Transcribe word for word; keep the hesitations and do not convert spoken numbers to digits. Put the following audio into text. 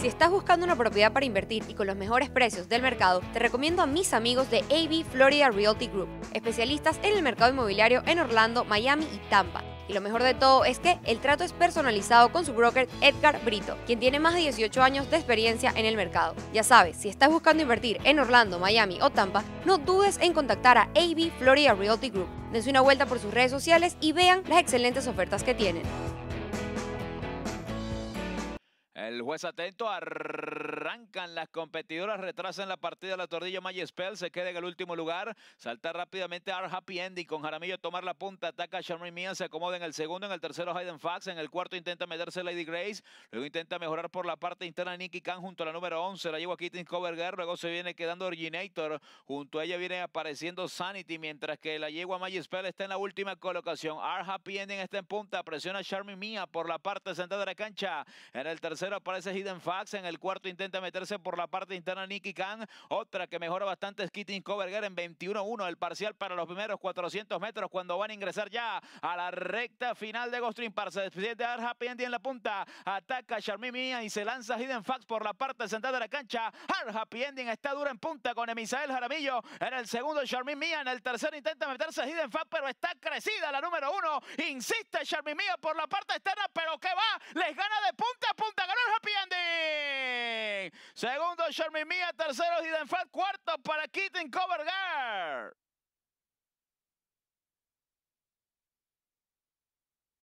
Si estás buscando una propiedad para invertir y con los mejores precios del mercado, te recomiendo a mis amigos de A B Florida Realty Group, especialistas en el mercado inmobiliario en Orlando, Miami y Tampa. Y lo mejor de todo es que el trato es personalizado con su broker Edgar Brito, quien tiene más de dieciocho años de experiencia en el mercado. Ya sabes, si estás buscando invertir en Orlando, Miami o Tampa, no dudes en contactar a A B Florida Realty Group. Dense una vuelta por sus redes sociales y vean las excelentes ofertas que tienen. El juez atento, arrancan las competidoras, retrasan la partida, la Tordillo Spell se queda en el último lugar, salta rápidamente Our Happy Ending con Jaramillo tomar la punta, ataca a Charmaine Mia, se acomoda en el segundo, en el tercero Hayden Fox, en el cuarto intenta meterse Lady Grace, luego intenta mejorar por la parte interna Nicky Khan junto a la número once, la lleva Kitten Cover Girl, luego se viene quedando Originator, junto a ella viene apareciendo Sanity, mientras que la yegua Spell está en la última colocación. Our Happy Ending está en punta, presiona a Charmaine Mia por la parte central de la cancha, en el tercero aparece Hidden Fax, en el cuarto intenta meterse por la parte interna Nicky Khan, otra que mejora bastante es Kitten Cover Girl en veintiuno uno, el parcial para los primeros cuatrocientos metros cuando van a ingresar ya a la recta final de Ghost Dream Park. Se despide de Our Happy Ending en la punta, ataca Charmaine Mia y se lanza Hidden Fax por la parte central de la cancha. Our Happy Ending está dura en punta con Emisael Jaramillo, en el segundo Charmaine Mia, en el tercero intenta meterse Hidden Fax, pero está crecida la número uno, insiste Charmaine Mia por la parte externa, pero que va, les gana de punta a punta, ganó el Happy Ending. Segundo Charmaine Mia, tercero Hidden Fax, cuarto para Kitten Cover Girl.